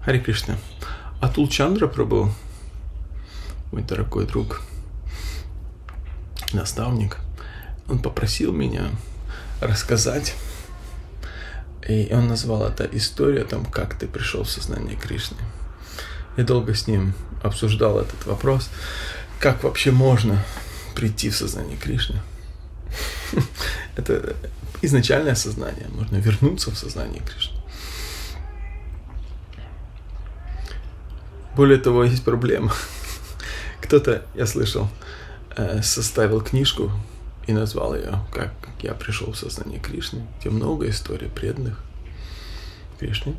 Харе Кришна. Атул Чандра Прабху, мой дорогой друг, наставник, он попросил меня рассказать, и он назвал это историей о том, как ты пришел в сознание Кришны. Я долго с ним обсуждал этот вопрос, как вообще можно прийти в сознание Кришны. Это изначальное сознание, можно вернуться в сознание Кришны. Более того, есть проблема. Кто-то, я слышал, составил книжку и назвал ее «Как я пришел в сознание Кришны», где много историй преданных Кришне.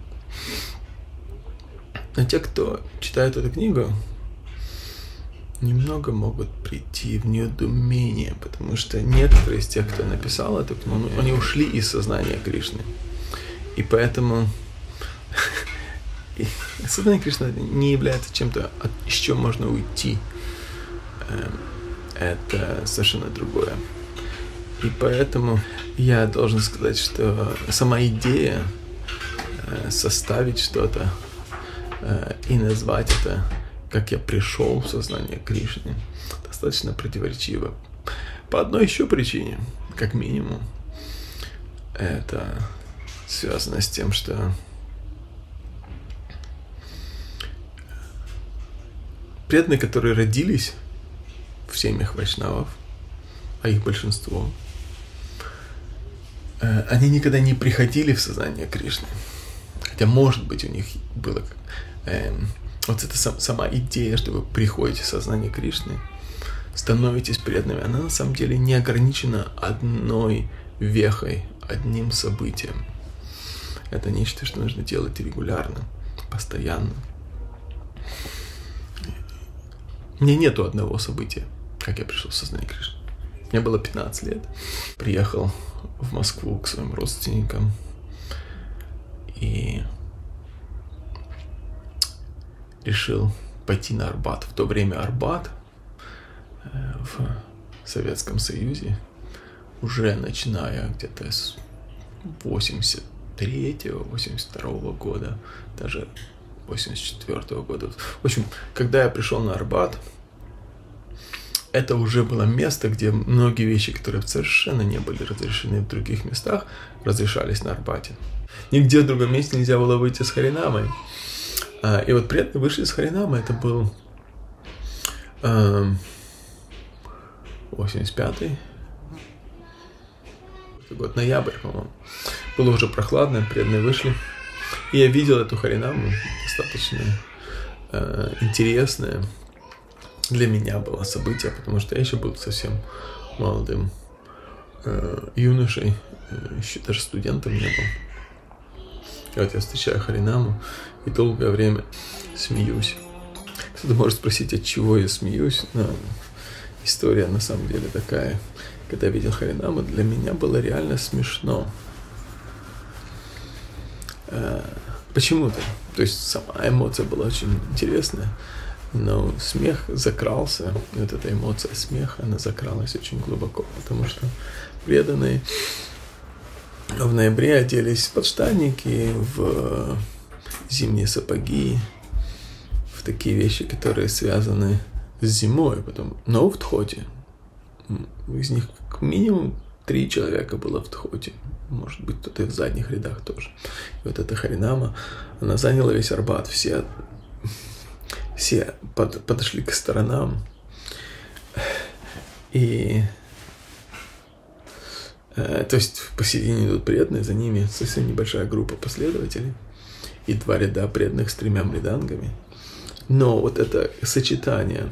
Но те, кто читает эту книгу, немного могут прийти в недоумение, потому что некоторые из тех, кто написал эту книгу, они ушли из сознания Кришны. И поэтому сознание Кришны не является чем-то, из чего можно уйти. Это совершенно другое. И поэтому я должен сказать, что сама идея составить что-то и назвать это, как я пришел в сознание Кришны, достаточно противоречиво. По одной еще причине, как минимум, это связано с тем, что преданные, которые родились в семьях вайшнавов, а их большинство, они никогда не приходили в сознание Кришны. Хотя, может быть, у них было вот эта сама идея, что вы приходите в сознание Кришны, становитесь преданными, она на самом деле не ограничена одной вехой, одним событием. Это нечто, что нужно делать регулярно, постоянно. Мне нету одного события, как я пришел в сознание Кришны. Мне было 15 лет. Приехал в Москву к своим родственникам. И решил пойти на Арбат. В то время Арбат в Советском Союзе, уже начиная где-то с 83-82 года, даже 84 года. В общем, когда я пришел на Арбат, это уже было место, где многие вещи, которые совершенно не были разрешены в других местах, разрешались на Арбате. Нигде в другом месте нельзя было выйти с Харинамой. И вот преданные вышли с Харинамой, это был 85-й год, ноябрь, по-моему. Было уже прохладно, преданные вышли. И я видел эту Харинаму, достаточно интересное для меня было событие, потому что я еще был совсем молодым юношей, еще даже студентом не был. И вот я встречаю Харинаму и долгое время смеюсь. Кто-то может спросить, от чего я смеюсь, но история на самом деле такая. Когда я видел Харинаму, для меня было реально смешно. Почему-то. То есть сама эмоция была очень интересная, но смех закрался, и вот эта эмоция смеха, она закралась очень глубоко, потому что преданные в ноябре оделись в подштанники, в зимние сапоги, в такие вещи, которые связаны с зимой. Потом, но в Тхоте. Из них как минимум 3 человека было в Тхоте. Может быть, кто-то и в задних рядах тоже. И вот эта Харинама, она заняла весь Арбат. Все подошли к сторонам. И то есть посередине идут преданные, за ними совсем небольшая группа последователей и 2 ряда преданных с 3 мридангами. Но вот это сочетание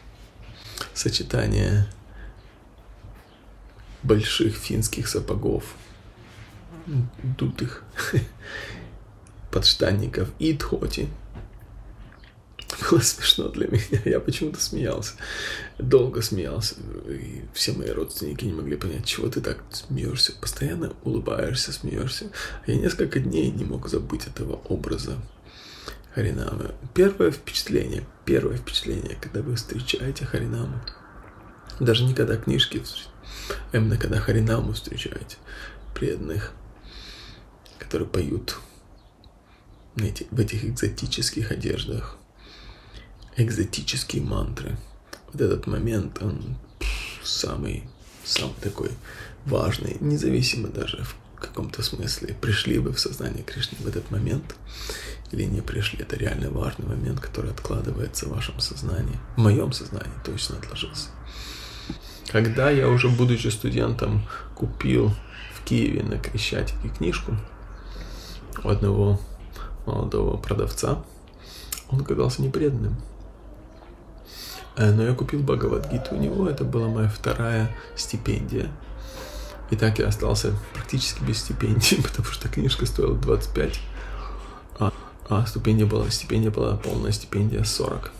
больших финских сапогов, дутых подштанников и Тхоти было смешно для меня. Я почему-то смеялся. Долго смеялся. И все мои родственники не могли понять, чего ты так смеешься. Постоянно улыбаешься, смеешься. А я несколько дней не мог забыть этого образа Харинамы. Первое впечатление, когда вы встречаете Харинаму, даже не когда книжки, а именно когда Харинаму встречаете, преданных, которые поют в этих экзотических одеждах, экзотические мантры. Вот этот момент, он самый такой важный, независимо даже в каком-то смысле, пришли вы в сознание Кришны в этот момент или не пришли. Это реально важный момент, который откладывается в вашем сознании. В моем сознании точно отложился. Когда я уже, будучи студентом, купил в Киеве на Крещатике книжку у одного молодого продавца, он оказался непреданным. Но я купил Бхагавад-гиту у него, это была моя вторая стипендия. И так я остался практически без стипендии, потому что книжка стоила 25, а стипендия была полная стипендия 40.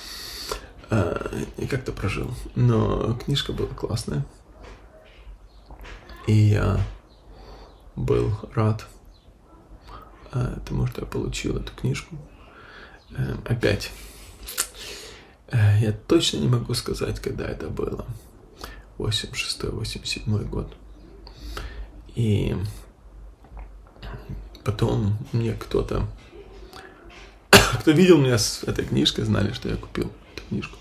И как-то прожил. Но книжка была классная. И я был рад тому, что я получил эту книжку. Опять, я точно не могу сказать, когда это было. 86-87 год. И потом мне кто видел меня с этой книжкой, знали, что я купил эту книжку.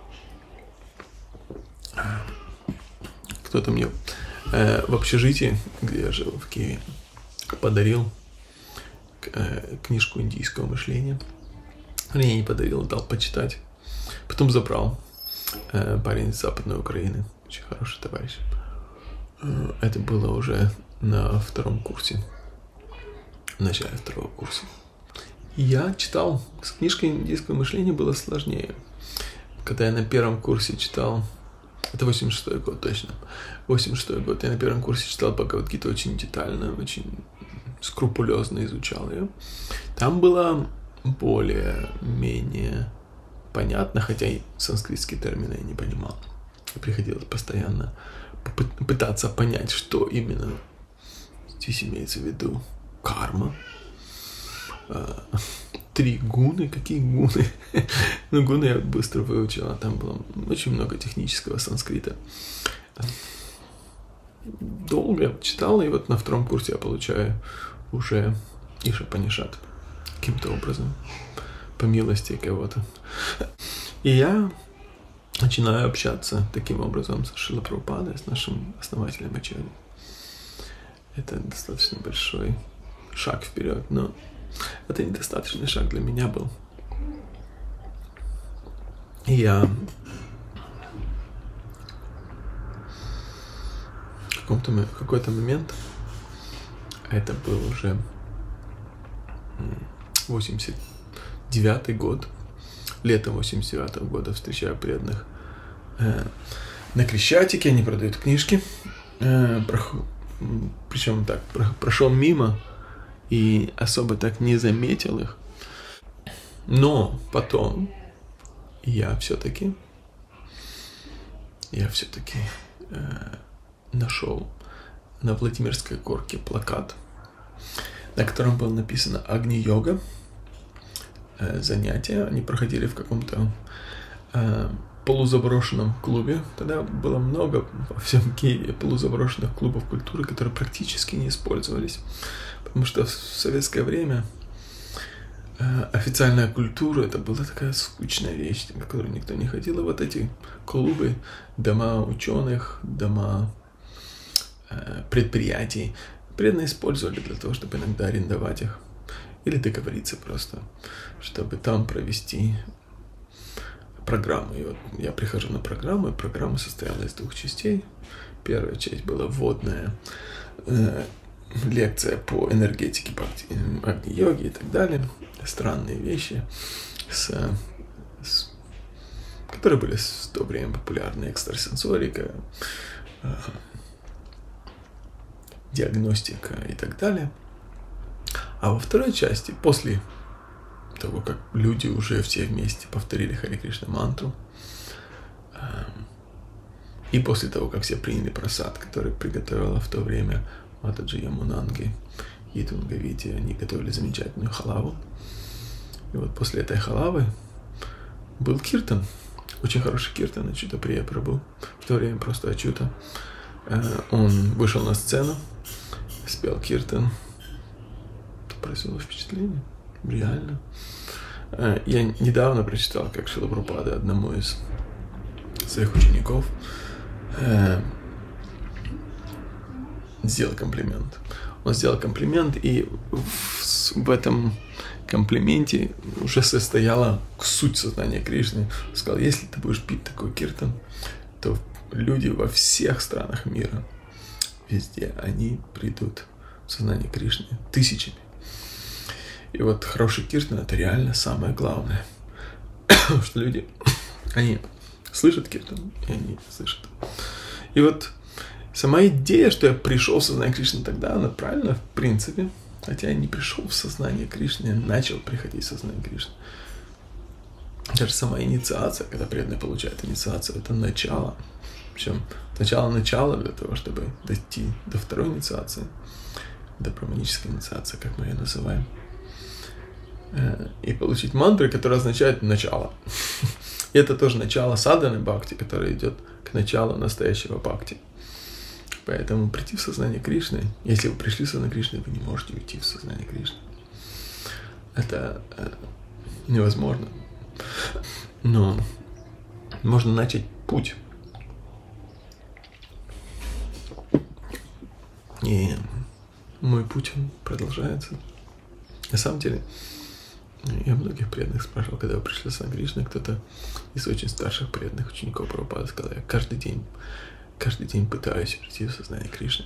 Кто-то мне в общежитии, где я жил в Киеве, подарил книжку индийского мышления. Мне не подарил, дал почитать. Потом забрал парень из Западной Украины, очень хороший товарищ. Это было уже на втором курсе, в начале второго курса. Я читал, с книжкой индийского мышления было сложнее. Когда я на первом курсе читал, это 86-й год точно, 86-й год, я на первом курсе читал Бхагавад-гиту очень детально, очень скрупулезно изучал ее. Там было более-менее понятно, хотя и санскритские термины я не понимал. Приходилось постоянно пытаться понять, что именно здесь имеется в виду. Карма. 3 гуны. Какие гуны? Ну, гуны я быстро выучил, а там было очень много технического санскрита. Долго читал, и вот на втором курсе я получаю уже Иша-Панишат каким-то образом, по милости кого-то. И я начинаю общаться таким образом с Шрила Прабхупадой, с нашим основателем Ачарьей. Это достаточно большой шаг вперед, но это недостаточный шаг для меня был. И я в какой-то момент, это был уже 89-й год, летом 89-го года, встречаю преданных на Крещатике, они продают книжки, причем так, прошел мимо и особо так не заметил их, но потом я все-таки нашел на Владимирской горке плакат, на котором было написано «Агни-йога». Занятия, они проходили в каком-то полузаброшенном клубе. Тогда было много во всем Киеве полузаброшенных клубов культуры, которые практически не использовались. Потому что в советское время официальная культура — это была такая скучная вещь, на которую никто не ходил. И вот эти клубы, дома ученых, дома предприятий преданно использовали для того, чтобы иногда арендовать их или договориться просто, чтобы там провести программу. И вот я прихожу на программу, и программа состояла из 2 частей. Первая часть была вводная лекция по энергетике, по агни-йоге и так далее. Странные вещи, которые были в то время популярны: экстрасенсорика, диагностика и так далее. А во второй части, после того, как люди уже все вместе повторили Харе Кришна мантру, и после того, как все приняли прасад, который приготовила в то время Матаджи Ямунанги и Тунгавити, они готовили замечательную халаву. И вот после этой халавы был киртан, очень хороший киртан, Ачюта Прия Прабху, в то время просто Ачюта. Он вышел на сцену, спел киртан, произвело впечатление. реально. Я недавно прочитал, как Шрила Прабхупада одному из своих учеников сделал комплимент. Он сделал комплимент, и в этом комплименте уже состояла суть сознания Кришны. Он сказал, если ты будешь пить такой киртан, то люди во всех странах мира, везде, они придут в сознание Кришны тысячами. И вот хороший киртан — это реально самое главное. Что люди, они слышат киртан, и они слышат. И вот сама идея, что я пришел в сознание Кришны тогда, она правильно, в принципе. Хотя я не пришел в сознание Кришны, я начал приходить в сознание Кришны. Даже сама инициация, когда преданный получает инициацию, это начало. Причем начало для того, чтобы дойти до второй инициации, до браманической инициации, как мы ее называем. И получить мантры, которые означают начало. И это тоже начало садханы бхакти, которое идет к началу настоящего бхакти. Поэтому прийти в сознание Кришны, если вы пришли в сознание Кришны, вы не можете уйти в сознание Кришны. Это невозможно. Но можно начать путь. И мой путь, он продолжается. На самом деле, я многих преданных спрашивал, когда вы пришли в сознание Кришны, кто-то из очень старших преданных учеников Прабхупады сказал, я каждый день пытаюсь прийти в сознание Кришны.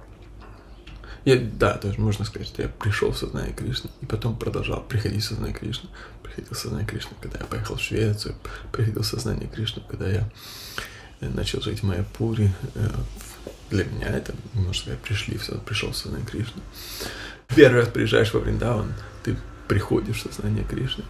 Тоже можно сказать, что я пришел в сознание Кришны и потом продолжал приходить в сознание Кришны. Приходил в сознание Кришны, когда я поехал в Швецию, приходил в сознание Кришны, когда я начал жить в Майяпуре. Для меня это, можно сказать, пришел в сознание Кришны. Первый раз приезжаешь во Вриндаван, ты приходишь в сознание Кришны.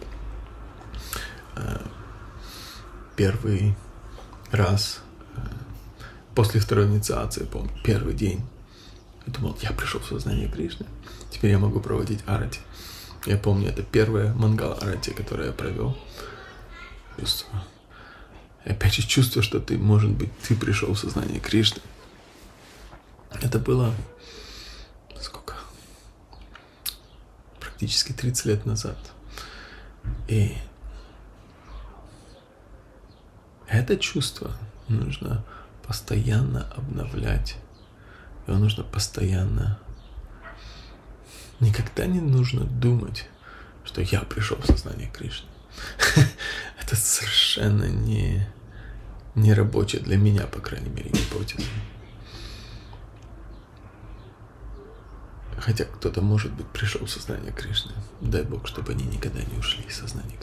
Первый раз после второй инициации, помню, первый день, я думал, я пришел в сознание Кришны. Теперь я могу проводить арати. Я помню, это первая мангала арати, которую я провел. Чувство. И опять же чувство, что ты, может быть, ты пришел в сознание Кришны. Это было сколько? Практически 30 лет назад. И это чувство нужно постоянно обновлять. Его нужно постоянно... Никогда не нужно думать, что я пришел в сознание Кришны. Это совершенно не рабочая для меня, по крайней мере, гипотеза. Хотя кто-то, может быть, пришел в сознание Кришны. Дай Бог, чтобы они никогда не ушли из сознания